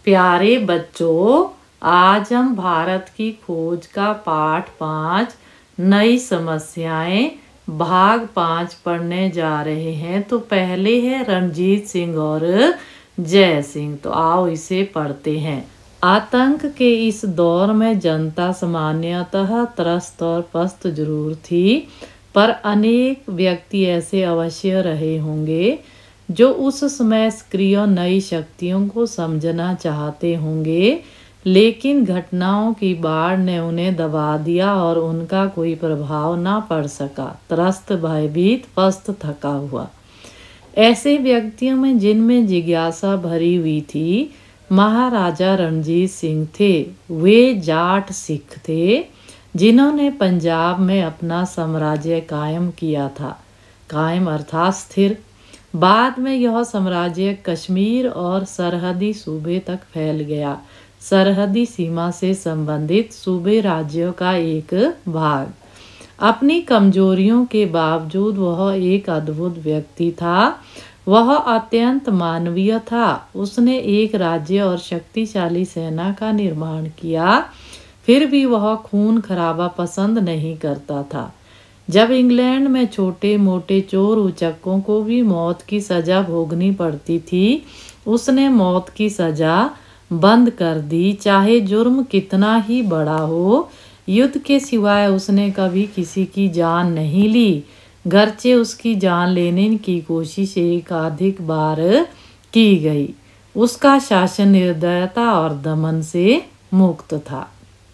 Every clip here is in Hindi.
प्यारे बच्चों, आज हम भारत की खोज का पाठ 5 नई समस्याएं भाग 5 पढ़ने जा रहे हैं। तो पहले है रणजीत सिंह और जय सिंह। तो आओ इसे पढ़ते हैं। आतंक के इस दौर में जनता सामान्यतः त्रस्त और पस्त जरूर थी, पर अनेक व्यक्ति ऐसे अवश्य रहे होंगे जो उस समय सक्रिय नई शक्तियों को समझना चाहते होंगे, लेकिन घटनाओं की बाढ़ ने उन्हें दबा दिया और उनका कोई प्रभाव ना पड़ सका। त्रस्त, भयभीत, पस्त, थका हुआ। ऐसे व्यक्तियों में जिनमें जिज्ञासा भरी हुई थी, महाराजा रणजीत सिंह थे। वे जाट सिख थे जिन्होंने पंजाब में अपना साम्राज्य कायम किया था। कायम अर्थात स्थिर। बाद में यह साम्राज्य कश्मीर और सरहदी सूबे तक फैल गया। सरहदी सीमा से संबंधित सूबे राज्यों का एक भाग। अपनी कमजोरियों के बावजूद वह एक अद्भुत व्यक्ति था। वह अत्यंत मानवीय था। उसने एक राज्य और शक्तिशाली सेना का निर्माण किया, फिर भी वह खून खराबा पसंद नहीं करता था। जब इंग्लैंड में छोटे मोटे चोर उचक्कों को भी मौत की सजा भोगनी पड़ती थी, उसने मौत की सजा बंद कर दी, चाहे जुर्म कितना ही बड़ा हो। युद्ध के सिवाय उसने कभी किसी की जान नहीं ली, गरचे उसकी जान लेने की कोशिश एकाधिक बार की गई। उसका शासन निर्दयता और दमन से मुक्त था।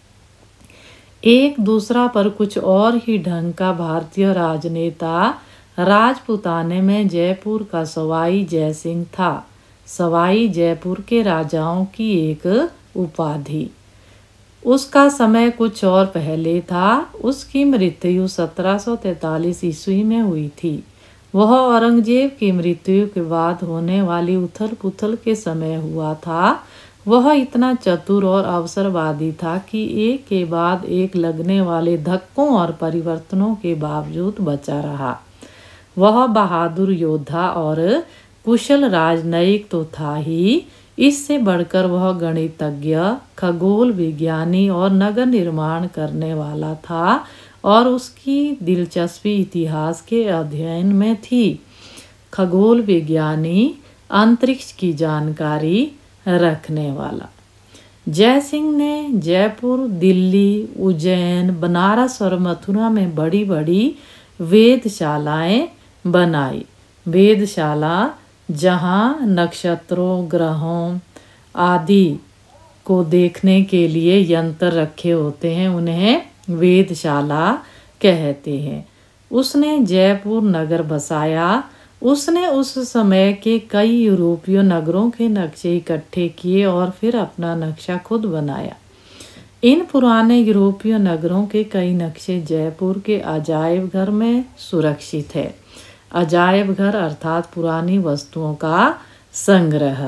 एक दूसरा पर कुछ और ही ढंग का भारतीय राजनेता राजपुताने में जयपुर का सवाई जयसिंह था। सवाई जयपुर के राजाओं की एक उपाधि। उसका समय कुछ और पहले था। उसकी मृत्यु 1743 ईस्वी में हुई थी। वह औरंगजेब की मृत्यु के बाद होने वाली उथल पुथल के समय हुआ था। वह इतना चतुर और अवसरवादी था कि एक के बाद एक लगने वाले धक्कों और परिवर्तनों के बावजूद बचा रहा। वह बहादुर योद्धा और कुशल राजनयिक तो था ही, इससे बढ़कर वह गणितज्ञ, खगोल विज्ञानी और नगर निर्माण करने वाला था, और उसकी दिलचस्पी इतिहास के अध्ययन में थी। खगोल विज्ञानी, अंतरिक्ष की जानकारी रखने वाला। जयसिंह ने जयपुर, दिल्ली, उज्जैन, बनारस और मथुरा में बड़ी बड़ी वेधशालाएं बनाई। वेधशाला जहां नक्षत्रों, ग्रहों आदि को देखने के लिए यंत्र रखे होते हैं, उन्हें वेधशाला कहते हैं। उसने जयपुर नगर बसाया। उसने उस समय के कई यूरोपीय नगरों के नक्शे इकट्ठे किए और फिर अपना नक्शा खुद बनाया। इन पुराने यूरोपीय नगरों के कई नक्शे जयपुर के अजायब घर में सुरक्षित है। अजायब घर अर्थात पुरानी वस्तुओं का संग्रह।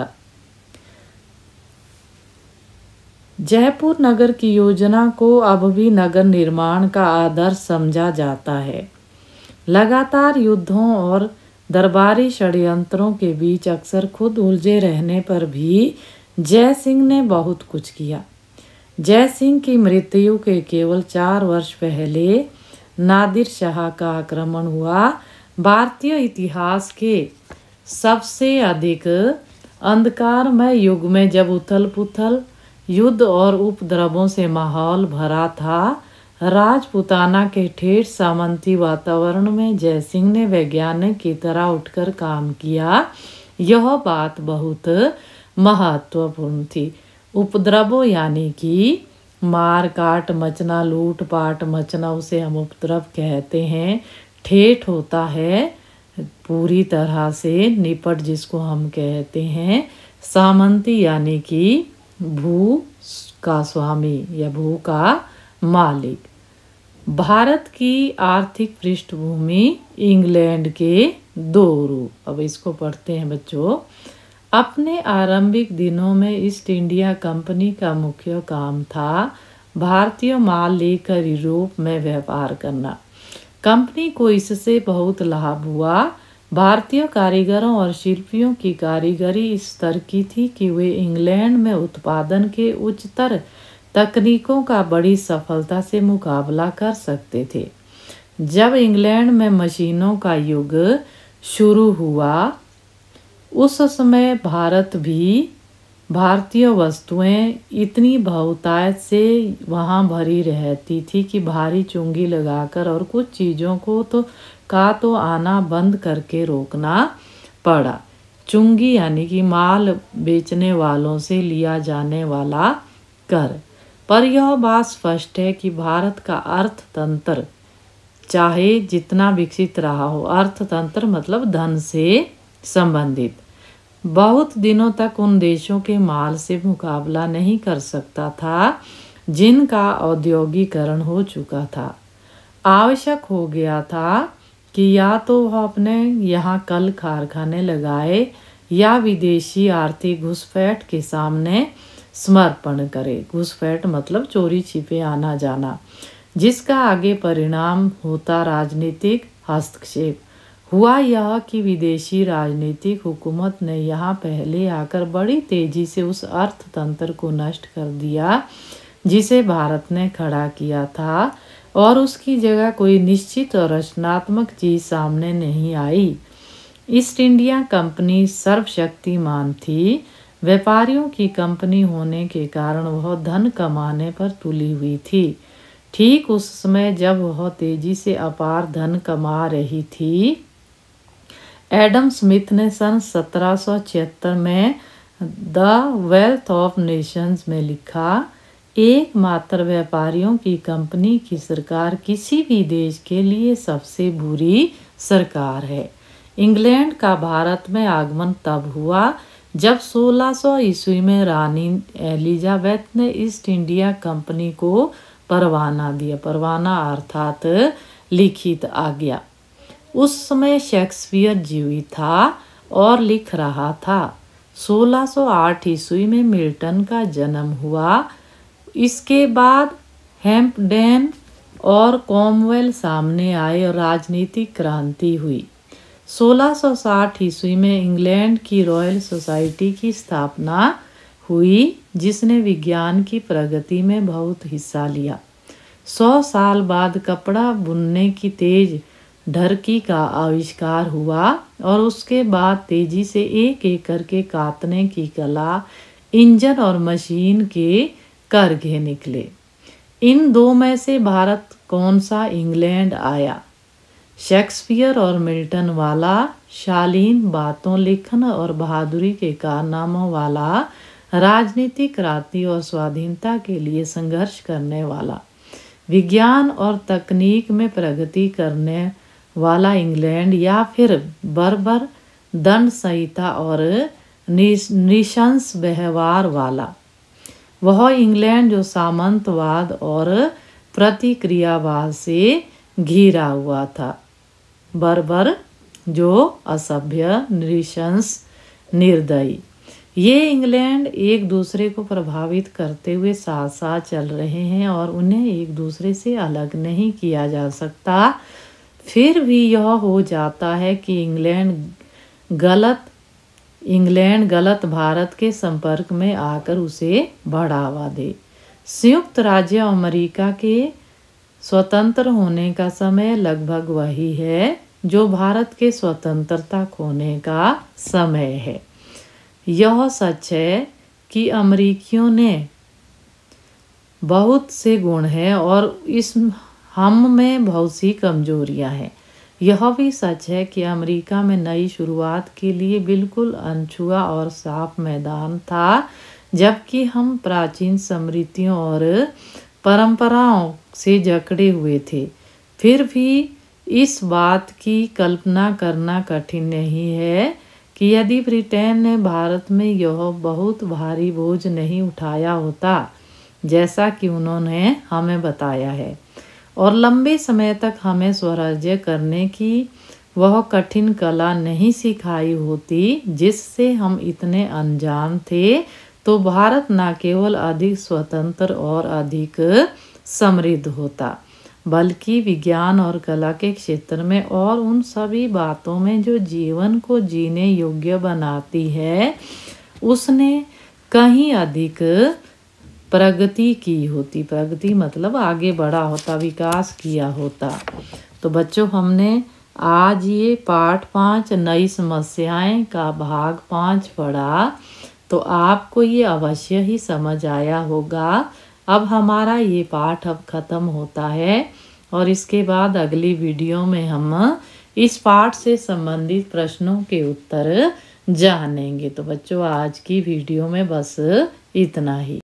जयपुर नगर की योजना को अब भी नगर निर्माण का आदर्श समझा जाता है। लगातार युद्धों और दरबारी षड्यंत्रों के बीच अक्सर खुद उलझे रहने पर भी जय सिंह ने बहुत कुछ किया। जय सिंह की मृत्यु के केवल 4 वर्ष पहले नादिर शाह का आक्रमण हुआ। भारतीय इतिहास के सबसे अधिक अंधकारमय युग में, जब उथल पुथल, युद्ध और उपद्रवों से माहौल भरा था, राजपुताना के ठेठ सामंती वातावरण में जयसिंह ने वैज्ञानिक की तरह उठकर काम किया। यह बात बहुत महत्वपूर्ण थी। उपद्रवों यानी कि मार काट मचना, लूट पाट मचना, उसे हम उपद्रव कहते हैं। ठेठ होता है पूरी तरह से निपट, जिसको हम कहते हैं। सामंती यानी कि भू का स्वामी या भू का मालिक। भारत की आर्थिक पृष्ठभूमि इंग्लैंड के 2 रूप। अब इसको पढ़ते हैं बच्चों। अपने आरंभिक दिनों में ईस्ट इंडिया कंपनी का मुख्य काम था भारतीय माल लेकर यूरोप में व्यापार करना। कंपनी को इससे बहुत लाभ हुआ। भारतीय कारीगरों और शिल्पियों की कारीगरी इस स्तर की थी कि वे इंग्लैंड में उत्पादन के उच्चतर तकनीकों का बड़ी सफलता से मुकाबला कर सकते थे। जब इंग्लैंड में मशीनों का युग शुरू हुआ, उस समय भारत भी भारतीय वस्तुएं इतनी बहुतायत से वहाँ भरी रहती थी कि भारी चुंगी लगाकर और कुछ चीज़ों को तो आना बंद करके रोकना पड़ा। चुंगी यानी कि माल बेचने वालों से लिया जाने वाला कर। पर यह बात स्पष्ट है कि भारत का अर्थतंत्र चाहे जितना विकसित रहा हो, अर्थतंत्र मतलब धन से संबंधित, बहुत दिनों तक उन देशों के माल से मुकाबला नहीं कर सकता था जिनका औद्योगिकरण हो चुका था। आवश्यक हो गया था कि या तो वह अपने यहाँ कल कारखाने लगाए या विदेशी आर्थिक घुसपैठ के सामने समर्पण करे। घुसपैठ मतलब चोरी छिपे आना जाना, जिसका आगे परिणाम होता राजनीतिक हस्तक्षेप। हुआ यह कि विदेशी राजनीतिक हुकूमत ने यहाँ पहले आकर बड़ी तेजी से उस अर्थतंत्र को नष्ट कर दिया जिसे भारत ने खड़ा किया था, और उसकी जगह कोई निश्चित और रचनात्मक चीज़ सामने नहीं आई। ईस्ट इंडिया कंपनी सर्वशक्तिमान थी। व्यापारियों की कंपनी होने के कारण वह धन कमाने पर तुली हुई थी। ठीक उस समय जब वह तेजी से अपार धन कमा रही थी, एडम स्मिथ ने सन 1776 में द वेल्थ ऑफ नेशंस में लिखा, एकमात्र व्यापारियों की कंपनी की सरकार किसी भी देश के लिए सबसे बुरी सरकार है। इंग्लैंड का भारत में आगमन तब हुआ जब 1600 ईस्वी में रानी एलिजाबेथ ने ईस्ट इंडिया कंपनी को परवाना दिया। परवाना अर्थात लिखित आज्ञा। उस समय शेक्सपियर जीवित था और लिख रहा था। 1608 ईस्वी में मिल्टन का जन्म हुआ। इसके बाद हैम्पडेन और कॉमवेल सामने आए और राजनीतिक क्रांति हुई। 1660 ईस्वी में इंग्लैंड की रॉयल सोसाइटी की स्थापना हुई, जिसने विज्ञान की प्रगति में बहुत हिस्सा लिया। 100 साल बाद कपड़ा बुनने की तेज ढरकी का आविष्कार हुआ और उसके बाद तेजी से एक एक करके कातने की कला, इंजन और मशीन के करघे निकले। इन दो में से भारत कौन सा इंग्लैंड आया? शेक्सपियर और मिल्टन वाला, शालीन बातों लेखन और बहादुरी के कारनामों वाला, राजनीतिक क्रांति और स्वाधीनता के लिए संघर्ष करने वाला, विज्ञान और तकनीक में प्रगति करने वाला इंग्लैंड, या फिर बर्बर दंड संहिता और नृशंस व्यवहार वाला वह इंग्लैंड जो सामंतवाद और प्रतिक्रियावाद से घिरा हुआ था। बर्बर जो असभ्य, नृशंस, निर्दयी। ये इंग्लैंड एक दूसरे को प्रभावित करते हुए साथ साथ चल रहे हैं और उन्हें एक दूसरे से अलग नहीं किया जा सकता। फिर भी यह हो जाता है कि इंग्लैंड गलत भारत के संपर्क में आकर उसे बढ़ावा दे। संयुक्त राज्य अमेरिका के स्वतंत्र होने का समय लगभग वही है जो भारत के स्वतंत्रता खोने का समय है। यह सच है कि अमेरिकियों ने बहुत से गुण हैं और हम में बहुत सी कमजोरियां हैं। यह भी सच है कि अमेरिका में नई शुरुआत के लिए बिल्कुल अनछुआ और साफ मैदान था, जबकि हम प्राचीन स्मृतियों और परंपराओं से जकड़े हुए थे। फिर भी इस बात की कल्पना करना कठिन नहीं है कि यदि ब्रिटेन ने भारत में यह बहुत भारी बोझ नहीं उठाया होता जैसा कि उन्होंने हमें बताया है, और लंबे समय तक हमें स्वराज्य करने की वह कठिन कला नहीं सिखाई होती जिससे हम इतने अनजान थे, तो भारत न केवल अधिक स्वतंत्र और अधिक समृद्ध होता, बल्कि विज्ञान और कला के क्षेत्र में और उन सभी बातों में जो जीवन को जीने योग्य बनाती है, उसने कहीं अधिक प्रगति की होती। प्रगति मतलब आगे बढ़ा होता, विकास किया होता। तो बच्चों, हमने आज ये पाठ 5 नई समस्याएं का भाग 5 पढ़ा। तो आपको ये अवश्य ही समझ आया होगा। अब हमारा ये पाठ अब ख़त्म होता है और इसके बाद अगली वीडियो में हम इस पाठ से संबंधित प्रश्नों के उत्तर जानेंगे। तो बच्चों, आज की वीडियो में बस इतना ही।